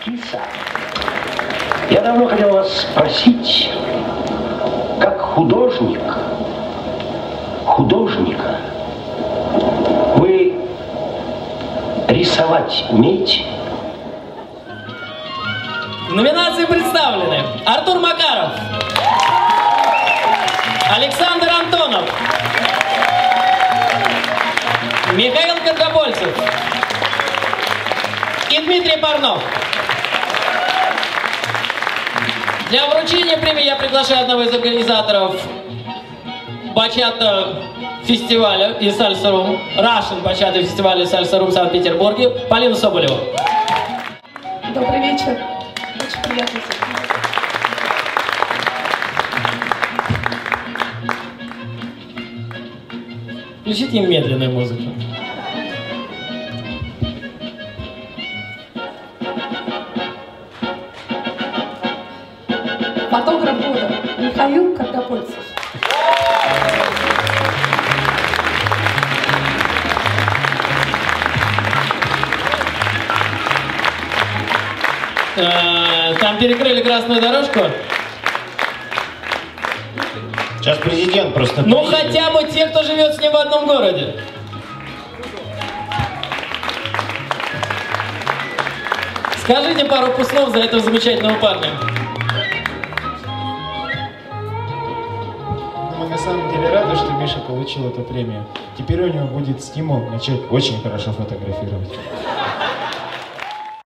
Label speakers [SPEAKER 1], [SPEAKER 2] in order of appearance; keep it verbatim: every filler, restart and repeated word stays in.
[SPEAKER 1] Киса, я давно хотел вас спросить, как художник, художника, вы рисовать умеете?
[SPEAKER 2] Номинации представлены: Артур Макаров, Александр Антонов, Михаил Каргобольцев и Дмитрий Парнов. Для вручения премии я приглашаю одного из организаторов бачата фестиваля и сальса-рум, Russian бачата фестиваля и сальса-рум в Санкт-Петербурге, Полину Соболеву.
[SPEAKER 3] Добрый вечер. Очень приятно.
[SPEAKER 2] Включите им медленную музыку.
[SPEAKER 3] Фотограф года Михаил Каргобольцев.
[SPEAKER 2] Там перекрыли красную дорожку.
[SPEAKER 4] Сейчас президент просто...
[SPEAKER 2] Ну хотя бы те, кто живет с ним в одном городе. Скажите пару слов за этого замечательного парня.
[SPEAKER 4] Мы на самом деле рады, что Миша получил эту премию. Теперь у него будет стимул начать очень хорошо фотографировать.